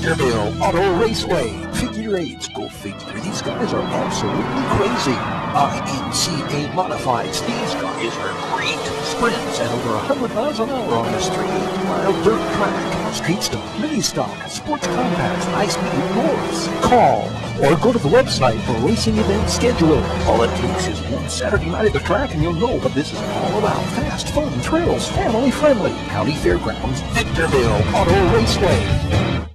Victorville Auto Raceway. Figure eights, go figure. These guys are absolutely crazy. IMCA modifieds. These guys are great. Sprints at over 100 miles an hour on the street. Wild dirt track, street stock, mini stock, sports compacts, high-speed norths. Call or go to the website for racing event schedule. All it takes is one Saturday night at the track and you'll know what this is all about. Fast, fun, thrills, family friendly. County Fairgrounds, Victorville Auto Raceway.